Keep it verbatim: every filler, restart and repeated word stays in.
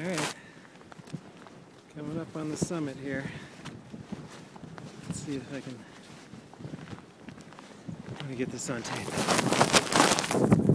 Alright, coming up on the summit here. Let's see if I can, let me get this on tape.